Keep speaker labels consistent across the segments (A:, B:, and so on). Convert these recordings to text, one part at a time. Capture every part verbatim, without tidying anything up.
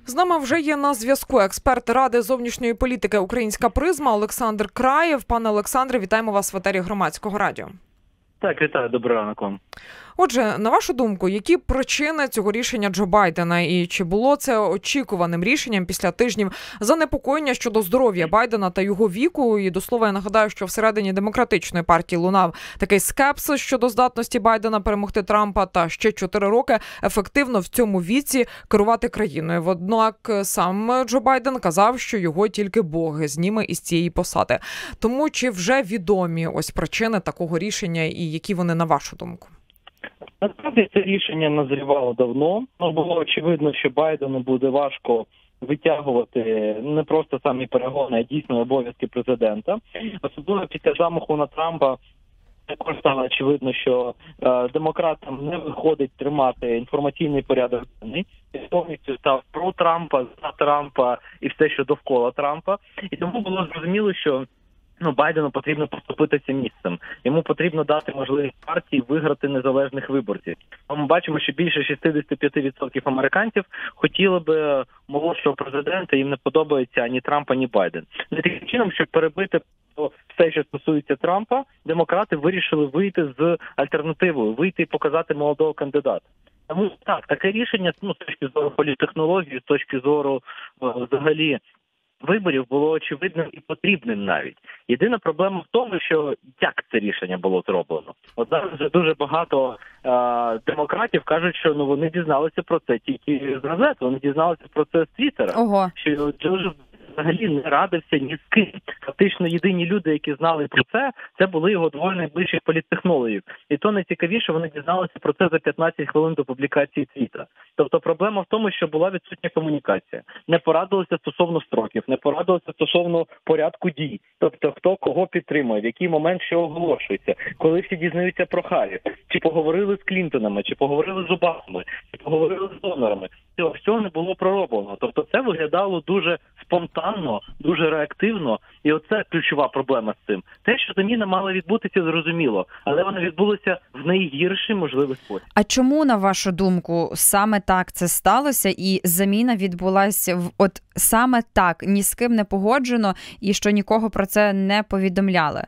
A: З нами вже є на зв'язку експерт Ради зовнішньої політики «Українська призма» Олександр Краєв. Пане Олександре, вітаємо вас в етері Громадського радіо.
B: Так, вітаю, добрий ранок вам.
A: Отже, на вашу думку, які причини цього рішення Джо Байдена і чи було це очікуваним рішенням після тижнів занепокоєння щодо здоров'я Байдена та його віку? І до слова, я нагадаю, що всередині демократичної партії лунав такий скепсис щодо здатності Байдена перемогти Трампа та ще чотири роки ефективно в цьому віці керувати країною. Однак сам Джо Байден казав, що його тільки Бог зніме із цієї посади. Тому чи вже відомі ось причини такого рішення і які вони на вашу думку?
B: Насправді це рішення назрівало давно. Ну, було очевидно, що Байдену буде важко витягувати не просто самі перегони, а дійсно обов'язки президента. Особливо після замаху на Трампа також стало очевидно, що е, демократам не виходить тримати інформаційний порядок денний. Повністю став про Трампа, за Трампа і все, що довкола Трампа. І тому було зрозуміло, що Ну, Байдену потрібно поступитися місцем. Йому потрібно дати можливість партії виграти незалежних виборців. Ми бачимо, що більше шістдесят п'ять відсотків американців хотіли би молодшого президента, їм не подобається ані Трамп, ані Байден. І таким чином, щоб перебити все, що стосується Трампа, демократи вирішили вийти з альтернативою, вийти і показати молодого кандидата. Тому так, таке рішення, ну, з точки зору політтехнології, з точки зору взагалі виборів було очевидним і потрібним навіть. Єдина проблема в тому, що як це рішення було зроблено. От зараз вже дуже багато е- демократів кажуть, що ну вони дізналися про це тільки з газет, вони дізналися про це з Твіттера.
A: Ого.
B: Що дуже взагалі не радився ні з ким. Фактично єдині люди, які знали про це, це були його двоє найближчих політтехнологів. І то найцікавіше, вони дізналися про це за п'ятнадцять хвилин до публікації твіта. Тобто проблема в тому, що була відсутня комунікація. Не порадилися стосовно строків, не порадилися стосовно порядку дій. Тобто хто кого підтримує, в який момент що оголошується, коли всі дізнаються про Харріс, чи поговорили з Клінтонами, чи поговорили з Обамами, чи поговорили з донорами. Цього всього не було пророблено. Тобто це виглядало дуже спонтанно, дуже реактивно, і оце ключова проблема з цим. Те, що заміна мала відбутися, зрозуміло, але вона відбулася в найгірший можливий спосіб.
C: А чому, на вашу думку, саме так це сталося і заміна відбулася в от саме так, ні з ким не погоджено і що нікого про це не повідомляли?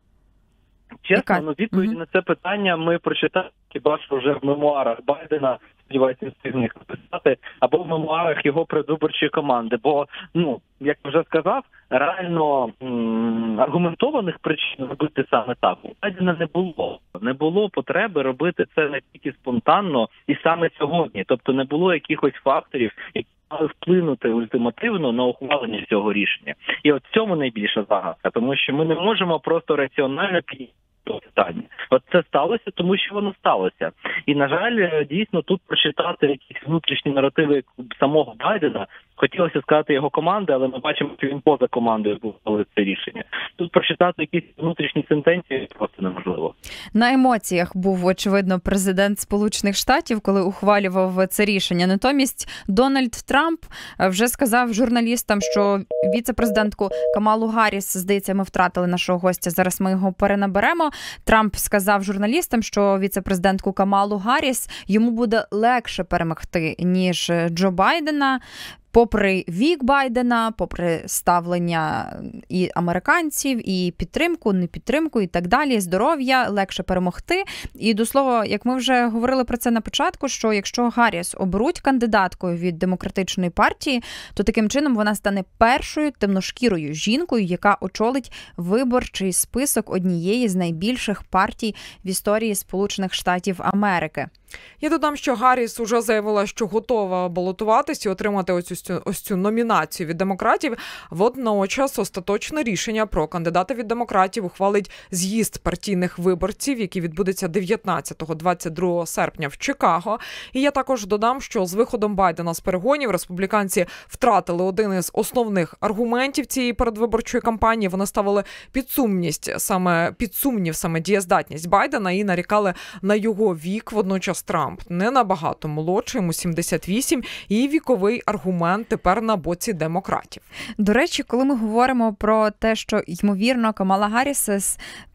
B: Чесно,
C: Яка?
B: ну відповіді угу. на це питання ми прочитали хіба що вже в мемуарах Байдена, сподіваюся, встиг їх написати, або в мемуарах його предвиборчої команди. Бо, ну, як вже сказав, реально м- аргументованих причин робити саме так у Байдена не було. Не було потреби робити це настільки спонтанно і саме сьогодні. Тобто не було якихось факторів, які мали вплинути ультимативно на ухвалення цього рішення. І от в цьому найбільша загадка, тому що ми не можемо просто раціонально підійти до питання. От це сталося, тому що воно сталося. І, на жаль, дійсно тут прочитати якісь внутрішні наративи самого Байдена, хотілося сказати його команди, але ми бачимо, що він поза командою був, коли це рішення. Тут прочитати якісь внутрішні сентенції просто неможливо.
C: На емоціях був, очевидно, президент Сполучених Штатів, коли ухвалював це рішення. Натомість Дональд Трамп вже сказав журналістам, що віце-президентку Камалу Гарріс, здається, ми втратили нашого гостя, зараз ми його перенаберемо. Трамп сказав журналістам, що віце-президентку Камалу Гарріс йому буде легше перемогти, ніж Джо Байдена. Попри вік Байдена, попри ставлення і американців, і підтримку, не підтримку, і так далі, здоров'я, легше перемогти. І, до слова, як ми вже говорили про це на початку, що якщо Гарріс оберуть кандидаткою від демократичної партії, то таким чином вона стане першою темношкірою жінкою, яка очолить виборчий список однієї з найбільших партій в історії Сполучених Штатів Америки.
A: Я додам, що Гарріс уже заявила, що готова балотуватися і отримати ось цю, ось цю номінацію від демократів. Водночас остаточне рішення про кандидата від демократів ухвалить з'їзд партійних виборців, який відбудеться дев'ятнадцятого-двадцять другого серпня в Чикаго. І я також додам, що з виходом Байдена з перегонів республіканці втратили один із основних аргументів цієї передвиборчої кампанії. Вони ставили під сумність, саме під сумнів саме дієздатність Байдена і нарікали на його вік. Водночас Трамп не набагато молодший, йому сімдесят вісім, і віковий аргумент тепер на боці демократів.
C: До речі, коли ми говоримо про те, що, ймовірно, Камала Гарріс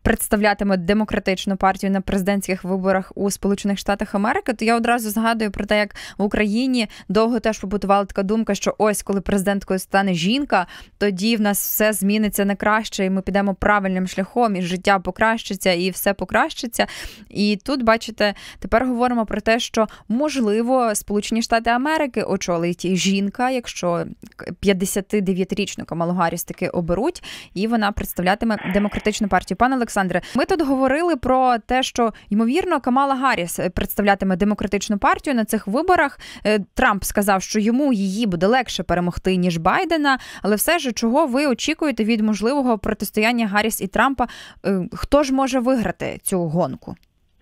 C: представлятиме демократичну партію на президентських виборах у Сполучених Штатах Америки, то я одразу згадую про те, як в Україні довго теж побутувала така думка, що ось, коли президенткою стане жінка, тоді в нас все зміниться на краще, і ми підемо правильним шляхом, і життя покращиться, і все покращиться. І тут, бачите, тепер говоримо про те, що, можливо, Сполучені Штати Америки очолить жінка, якщо п'ятдесятидев'ятирічну Камалу Гарріс таки оберуть, і вона представлятиме демократичну партію. Пане Олександре, ми тут говорили про те, що, ймовірно, Камала Гарріс представлятиме демократичну партію на цих виборах. Трамп сказав, що йому її буде легше перемогти, ніж Байдена, але все ж, чого ви очікуєте від можливого протистояння Гарріс і Трампа? Хто ж може виграти цю гонку?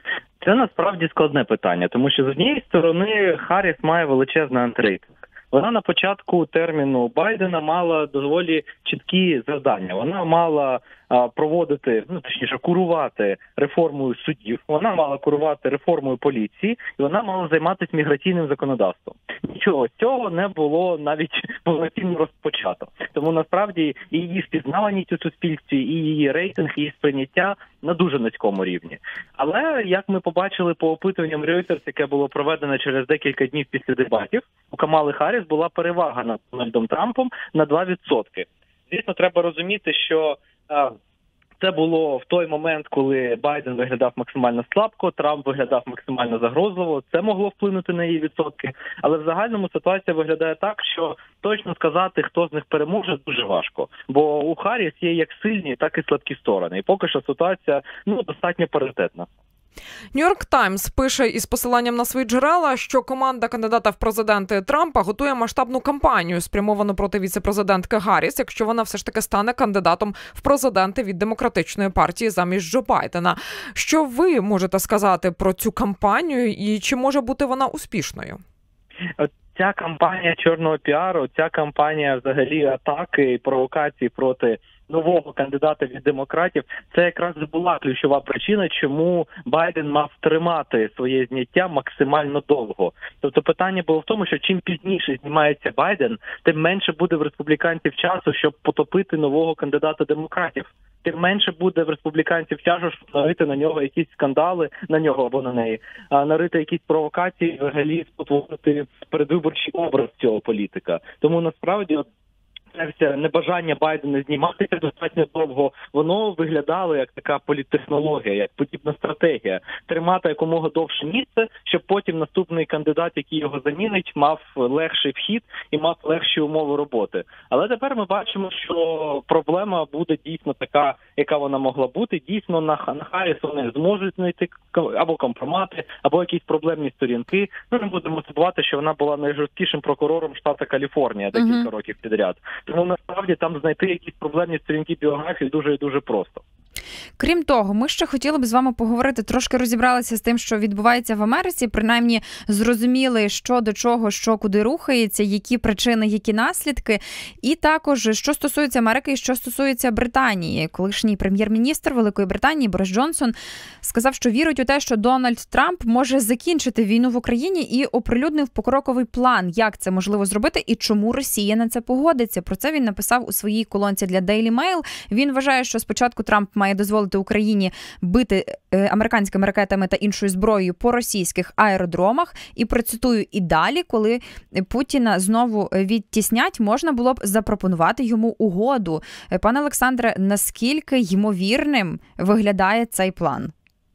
B: Це насправді складне питання, тому що з однієї сторони Харріс має величезний антирейтинг. Вона на початку терміну Байдена мала доволі чіткі завдання. Вона мала а, проводити, ну точніше, курувати реформою судів, вона мала курувати реформою поліції, і вона мала займатися міграційним законодавством. Нічого з цього не було навіть повноцінно розпочато. Тому насправді і її впізнаваність у суспільстві, і її рейтинг, і її сприйняття на дуже низькому рівні. Але, як ми побачили по опитуванням Reuters, яке було проведено через декілька днів після дебатів, у Камали Харріс була перевага над Дональдом Трампом на два відсотки. Звісно, треба розуміти, що а, це було в той момент, коли Байден виглядав максимально слабко, Трамп виглядав максимально загрозливо. Це могло вплинути на її відсотки. Але в загальному ситуація виглядає так, що точно сказати, хто з них переможе, дуже важко. Бо у Харріс є як сильні, так і слабкі сторони. І поки що ситуація ну, достатньо паритетна.
A: Нью-Йорк Таймс пише із посиланням на свої джерела, що команда кандидата в президенти Трампа готує масштабну кампанію, спрямовану проти віце-президентки Гарріс, якщо вона все ж таки стане кандидатом в президенти від демократичної партії замість Джо Байдена. Що ви можете сказати про цю кампанію і чи може бути вона успішною?
B: Ця кампанія чорного піару, ця кампанія взагалі атаки і провокації проти нового кандидата від демократів, це якраз була ключова причина, чому Байден мав тримати своє зняття максимально довго. Тобто питання було в тому, що чим пізніше знімається Байден, тим менше буде в республіканців часу, щоб потопити нового кандидата демократів. Тим менше буде в республіканців часу, щоб нарити на нього якісь скандали, на нього або на неї, а нарити якісь провокації, взагалі спотворити передвиборчий образ цього політика. Тому насправді от це небажання Байдена зніматися достатньо довго, воно виглядало як така політтехнологія, як подібна стратегія. Тримати якомога довше місце, щоб потім наступний кандидат, який його замінить, мав легший вхід і мав легші умови роботи. Але тепер ми бачимо, що проблема буде дійсно така, яка вона могла бути. Дійсно, на, на Харріс вони зможуть знайти або компромати, або якісь проблемні сторінки. Ми не будемо забувати, що вона була найжорсткішим прокурором штату Каліфорнія декілька uh-huh. років підряд. Тому насправді там знайти якісь проблемні сторінки біографії дуже і дуже просто.
C: Крім того, ми ще хотіли б з вами поговорити, трошки розібралися з тим, що відбувається в Америці, принаймні зрозуміли, що до чого, що куди рухається, які причини, які наслідки. І також, що стосується Америки і що стосується Британії. Колишній прем'єр-міністр Великої Британії Борис Джонсон сказав, що вірить у те, що Дональд Трамп може закінчити війну в Україні і оприлюднив покроковий план, як це можливо зробити і чому Росія на це погодиться. Про це він написав у своїй колонці для Daily Mail. Він вважає, що спочатку Трамп має дозволити Україні бити американськими ракетами та іншою зброєю по російських аеродромах. І процитую, і далі, коли Путіна знову відтіснять, можна було б запропонувати йому угоду. Пане Олександре, наскільки ймовірним виглядає цей план?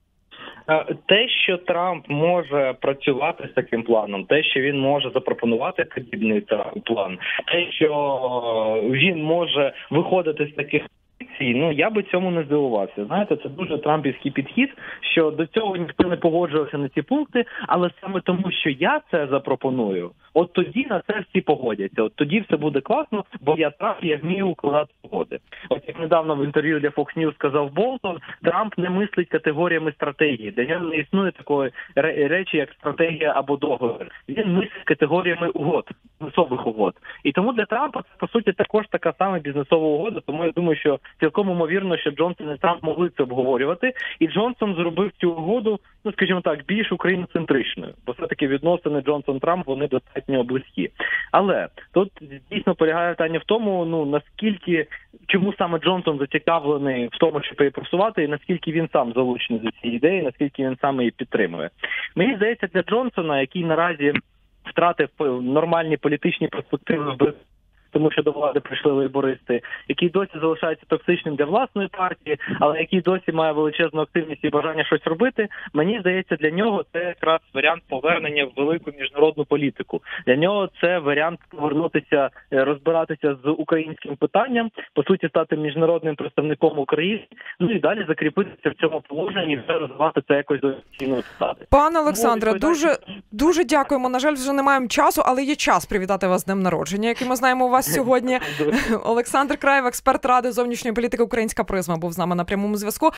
B: Те, що Трамп може працювати з таким планом, те, що він може запропонувати подібний план, те, що він може виходити з таких ну, я би цьому не здивувався. Знаєте, це дуже трампівський підхід, що до цього ніхто не погоджувався на ці пункти, але саме тому, що я це запропоную, от тоді на це всі погодяться. От тоді все буде класно, бо я Трамп, я вмію укладати угоди. От як недавно в інтерв'ю для Fox News сказав Болтон, Трамп не мислить категоріями стратегії. Для нього не існує такої речі, як стратегія або договір. Він мислить категоріями угод, бізнесових угод. І тому для Трампа це, по суті, також така сама бізнесова угода, тому я думаю, що цілком ймовірно, що Джонсон і Трамп могли це обговорювати, і Джонсон зробив цю угоду, ну, скажімо так, більш україноцентричною, бо все-таки відносини Джонсон-Трамп, вони достатньо близькі. Але тут дійсно полягає питання в тому, ну, наскільки, чому саме Джонсон зацікавлений в тому, щоб її просувати, і наскільки він сам залучений до цієї ідеї, наскільки він сам її підтримує. Мені здається, для Джонсона, який наразі втратив нормальні політичні перспективи в тому що до влади прийшли лейбористи, який досі залишається токсичним для власної партії, але який досі має величезну активність і бажання щось робити, мені здається, для нього це якраз варіант повернення в велику міжнародну політику. Для нього це варіант повернутися, розбиратися з українським питанням, по суті, стати міжнародним представником України, ну і далі закріпитися в цьому положенні і вже розвивати це якось до офіційної посади.
A: Пане Олександре, дуже, дуже дякуємо. На жаль, вже не маємо часу, але є час привітати вас з днем народження, який ми знаємо у вас сьогодні. Олександр Краєв, експерт Ради зовнішньої політики «Українська призма», був з нами на прямому зв'язку.